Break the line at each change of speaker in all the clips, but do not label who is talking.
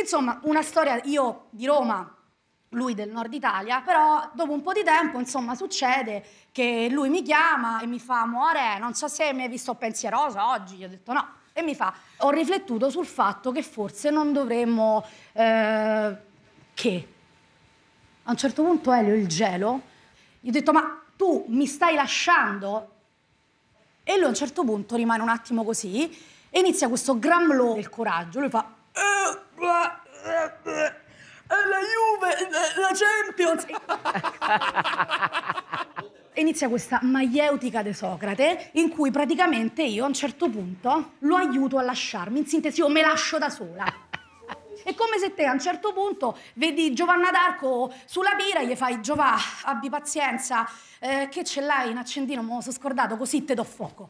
Insomma, una storia, io di Roma, lui del nord Italia, però dopo un po' di tempo, insomma, succede che lui mi chiama e mi fa: amore, non so se mi hai visto pensierosa oggi. Gli ho detto no. E mi fa: ho riflettuto sul fatto che forse non dovremmo... che? A un certo punto Elio il gelo, gli ho detto: ma tu mi stai lasciando? E lui a un certo punto rimane un attimo così e inizia questo gran blow del coraggio. Lui fa: la Juve, la Champions. E inizia questa maieutica de Socrate in cui praticamente io a un certo punto lo aiuto a lasciarmi. In sintesi, io me lascio da sola. È come se te a un certo punto vedi Giovanna d'Arco sulla pira e gli fai: Giova, abbi pazienza, che ce l'hai in accendino, me lo sono scordato, così te do fuoco.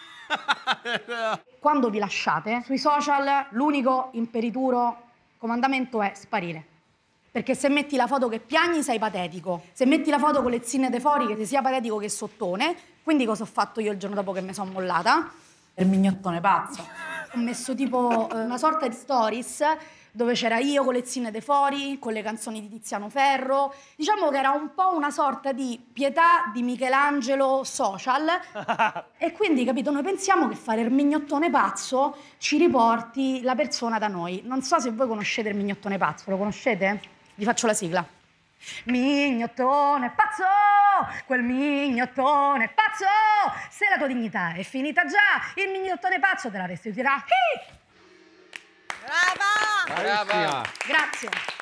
Quando vi lasciate, sui social l'unico imperituro comandamento è sparire. Perché se metti la foto che piagni sei patetico, se metti la foto con le zinne de fuori che sei sia patetico che sottone. Quindi cosa ho fatto io il giorno dopo che mi sono mollata? Il mignottone pazzo. Ho messo tipo una sorta di stories dove c'era io con le zinne de fuori, con le canzoni di Tiziano Ferro. Diciamo che era un po' una sorta di Pietà di Michelangelo social. E quindi, capito, noi pensiamo che fare il mignottone pazzo ci riporti la persona da noi. Non so se voi conoscete il mignottone pazzo, lo conoscete? Vi faccio la sigla. Mignottone pazzo, quel mignottone pazzo, se la tua dignità è finita già, il mignottone pazzo te la restituirà.
Brava!
Brava!
Grazie.